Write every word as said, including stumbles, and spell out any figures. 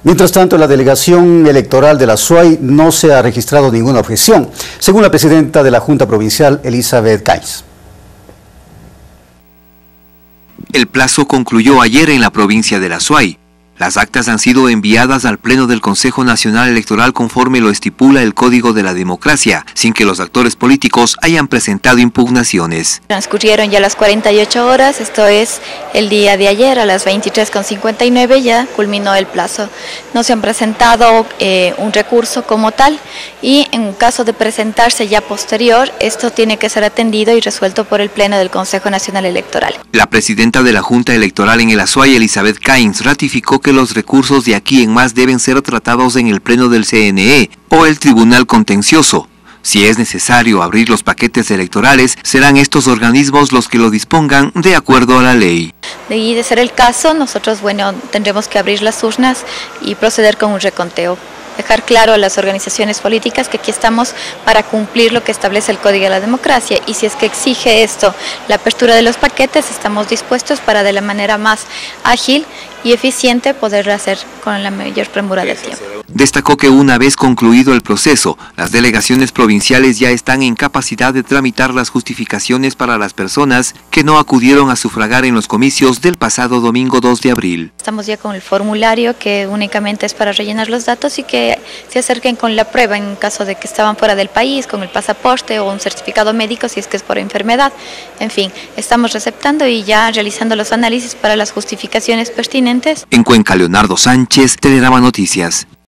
Mientras tanto, en la delegación electoral de la S U A Y no se ha registrado ninguna objeción, según la presidenta de la Junta Provincial, Elizabeth Cains. El plazo concluyó ayer en la provincia de la S U A Y. Las actas han sido enviadas al Pleno del Consejo Nacional Electoral conforme lo estipula el Código de la Democracia, sin que los actores políticos hayan presentado impugnaciones. Transcurrieron ya las cuarenta y ocho horas, esto es el día de ayer a las veintitrés con cincuenta y nueve ya culminó el plazo. No se han presentado eh, un recurso como tal y en caso de presentarse ya posterior, esto tiene que ser atendido y resuelto por el Pleno del Consejo Nacional Electoral. La presidenta de la Junta Electoral en el S U A Y, Elizabeth Cains, ratificó que los recursos de aquí en más deben ser tratados en el Pleno del C N E o el Tribunal Contencioso. Si es necesario abrir los paquetes electorales, serán estos organismos los que lo dispongan de acuerdo a la ley. Y de ser el caso, nosotros bueno, tendremos que abrir las urnas y proceder con un reconteo. Dejar claro a las organizaciones políticas que aquí estamos para cumplir lo que establece el Código de la Democracia y si es que exige esto la apertura de los paquetes, estamos dispuestos para de la manera más ágil y eficiente poderlo hacer con la mayor premura del tiempo. Destacó que una vez concluido el proceso, las delegaciones provinciales ya están en capacidad de tramitar las justificaciones para las personas que no acudieron a sufragar en los comicios del pasado domingo dos de abril. Estamos ya con el formulario que únicamente es para rellenar los datos y que se acerquen con la prueba en caso de que estaban fuera del país, con el pasaporte o un certificado médico si es que es por enfermedad. En fin, estamos receptando y ya realizando los análisis para las justificaciones pertinentes. En Cuenca, Leonardo Sánchez, Telegrama Noticias.